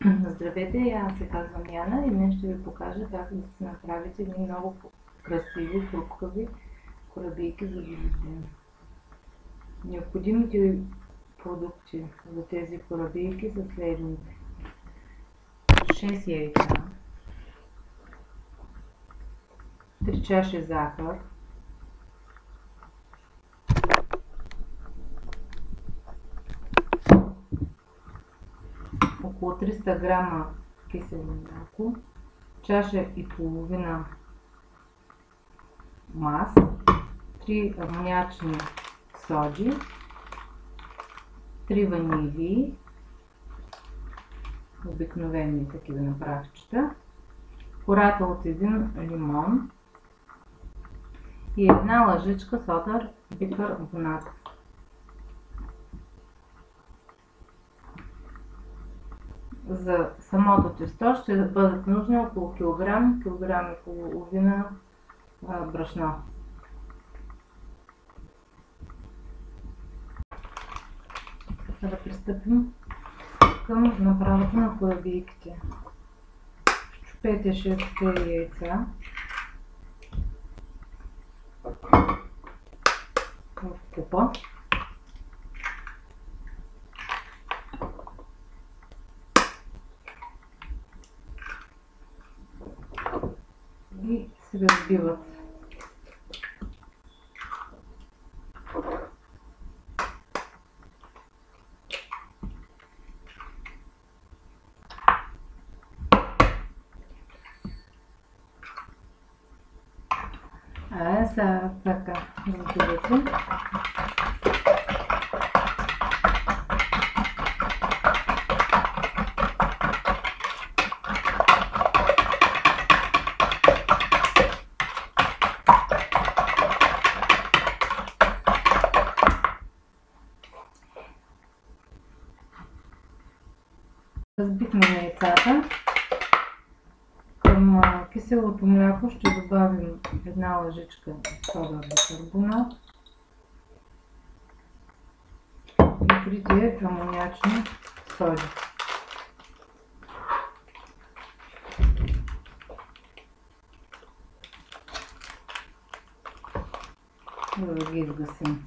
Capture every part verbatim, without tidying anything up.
Здравейте, аз се казвам Яна и днес ще ви покажа как да си направите едни много красиви, хрупкави корабийки за великден. Необходимите продукти за тези корабийки са следните: шест яйца, три чаши захар, около триста грама кисело мляко, чаша и половина мас, три амониачни соди, три ванилии, обикновени такива на прахчета, кората от един лимон и една лъжичка содър бикарбонат. За самото тесто ще бъдат нужни около килограм, килограм и половина брашно. Да пристъпим към направата на корабийките. Счупете шест яйца в купа. И се разбиват. А сега така разбивате. Разбихме яйцата. Към киселото мляко ще добавим една лъжичка сода бикарбонат и трите амониачни соди. Да ги изгасим.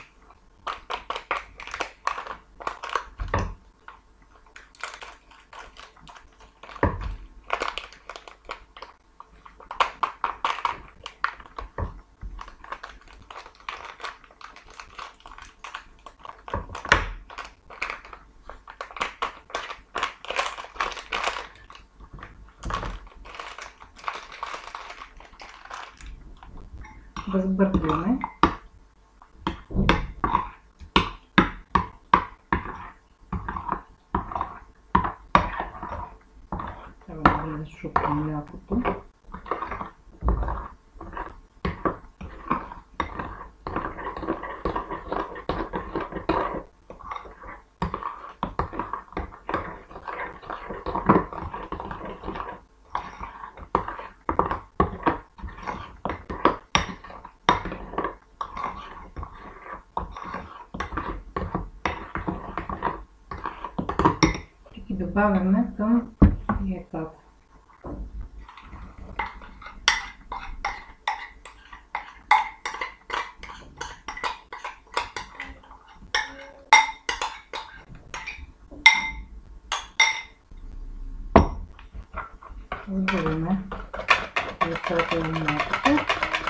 Разбъркваме. Трябва да изшупим млякото. И добавяме към яйцата. Сбиваме яйцата и млякото.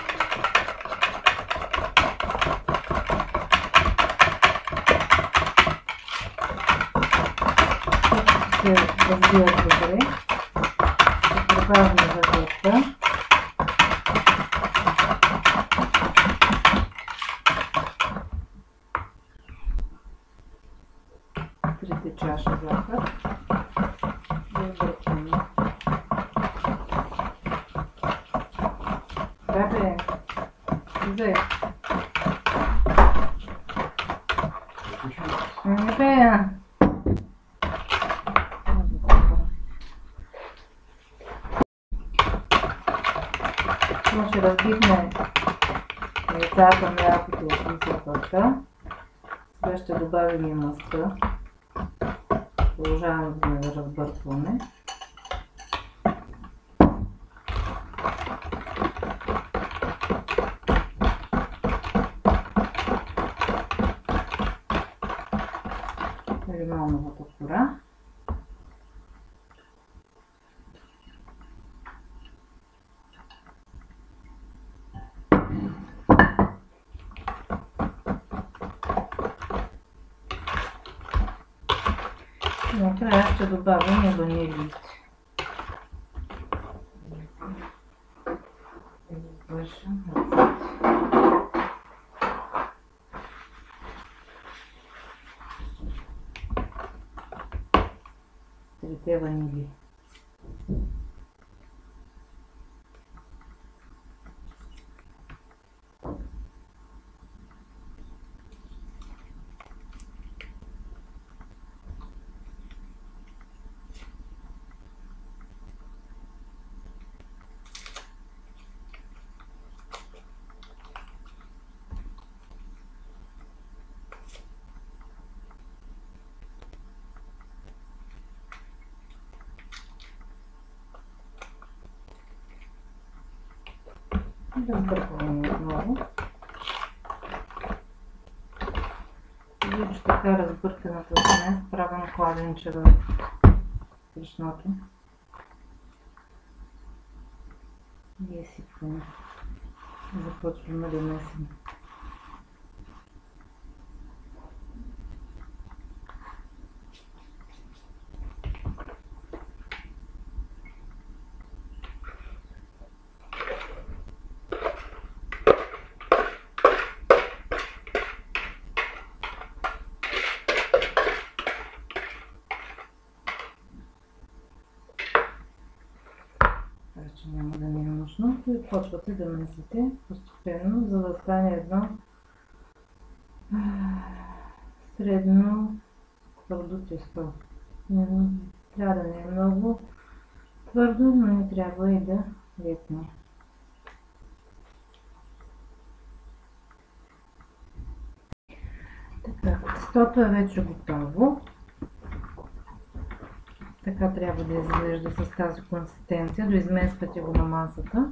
Се разбиват добре, ще прибавим захарта, трите чаши захар и объркваме. Бебе, взе. Не бе. Ще разбихме яйцата, млякото и захарта. Сега ще добавим и мъста. Продължаваме да разбъркваме. добра. Накрая ще добавим и ванилиите. Извършвам ръцете. Трите ванили. Разбъркваме отново. Вижте така разбърканата смес, правим кладенчева в брашното и изсипваме. Започваме да месим. Че няма да ни е нужно и почвате да месите постепенно, за да стане едно средно твърдо тесто. Трябва да не е много твърдо, но не трябва и да лепне. Така, тестото е вече готово. Така трябва да изглежда с тази консистенция. Доизмествате го на масата.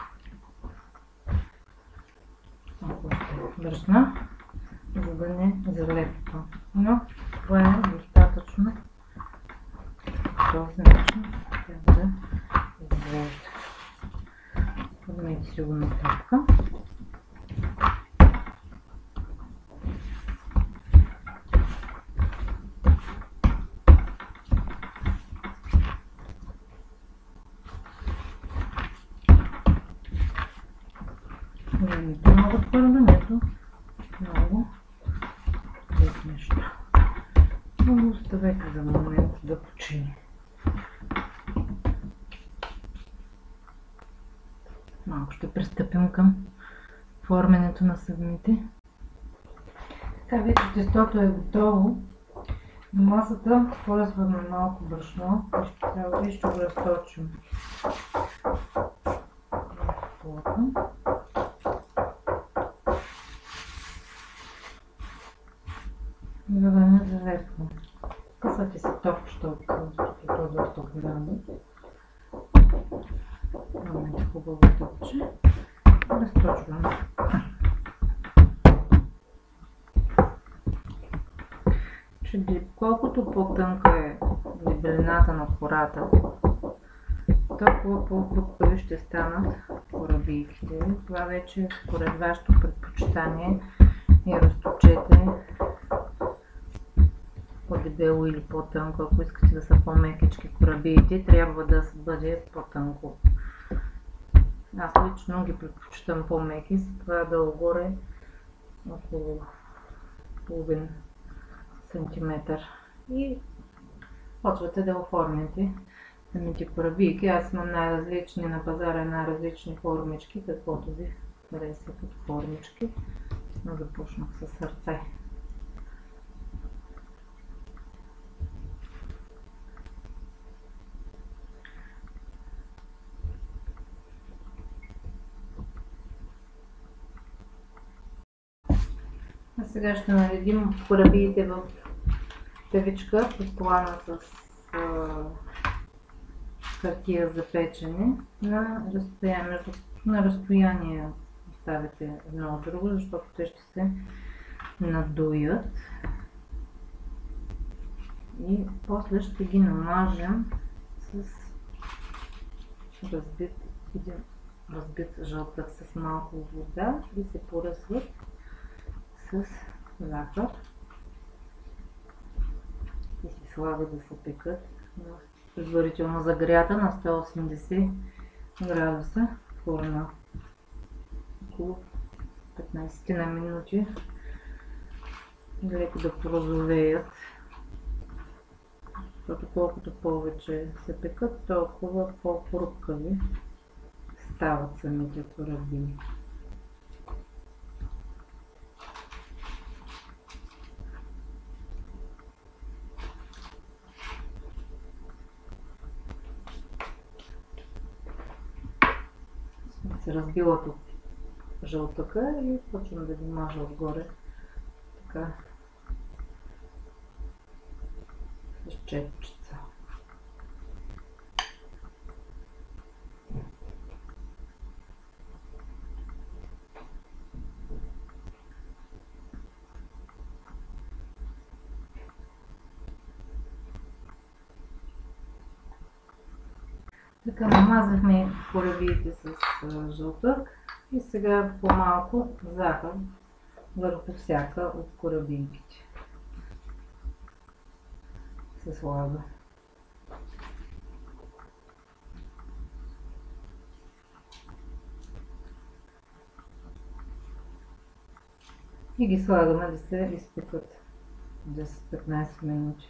Брашна, за да не залепва. Но това е достатъчно. По този начин трябва да изглежда. Подмете си го на тръпка. Нито много твърдо, нито много лепнещо. Но оставете за момент да почине. Малко ще пристъпим към форменето на самите. Така, вече тестото е готово. На масата ползваме малко брашно и ще, трябва, и ще го разточим. За да не залепва. Късате се топчета от това доста голямо. Имаме хубаво топче. Разточваме. Колкото по-тънка е дебелината на кората, толкова по-хрупкави ще станат корабийките. Това вече според вашето предпочитание и разточете по-дебело или по-тънко. Ако искате да са по-мекички корабиите, трябва да бъде по-тънко. Аз лично ги предпочитам по-меки, с това долу-горе около половин сантиметър. И почвате да оформяте самите корабийки. Аз имам най-различни на пазара, най-различни формички, каквото ви харесва като формички. Но започнах с сърце. А сега ще наредим корабиите в тевичка, постлана с а, хартия за печене. На разстояние, на разстояние оставите едно от друго, защото те ще се надуят. И после ще ги намажем с разбит, един разбит жълтък с малко вода и се поръсват с захар и се слага да се пекат на предварително загрята на сто и осемдесет градуса в фурна около петнайсет на минути, леко да порозовеят, защото колкото повече се пекат, толкова по-хрупкави стават самите кораби. Се разбила тук жълтъка и почвам да ги мажа отгоре така с четчица. Така намазахме корабиите с жълтък и сега по-малко захар върху всяка от корабинките се слага. И ги слагаме да се изпекат десет до петнайсет минути.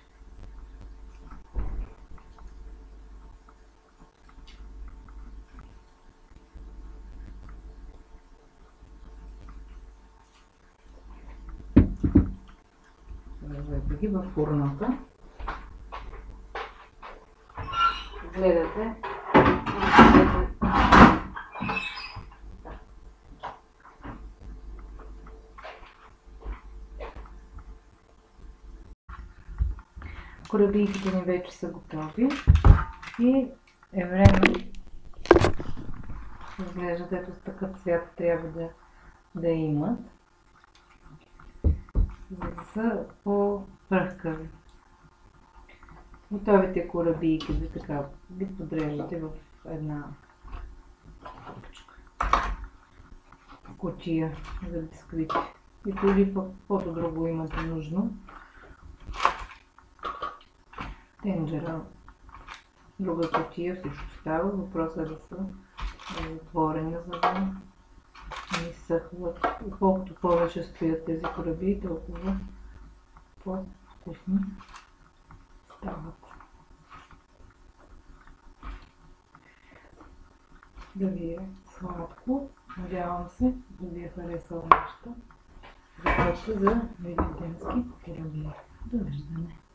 Сложете ги във фурната. Гледате. Корабийките ни вече са готови и е време, изглеждат, ето с такъв цвят трябва да, да имат, за да са по-пръхкави. Готовите корабийки ви така ги подреждате в една кутия за бисквити. И дори каквото друго имате нужно. Тенджера, друга кутия, всичко става. Въпросът е да са отворени, за да не изсъхват. И колкото повече стоят тези корабии, толкова по-вкусни стават. Да ви е сладко. Надявам се да ви е харесала нашата рецепта за великденски корабии. Довиждане!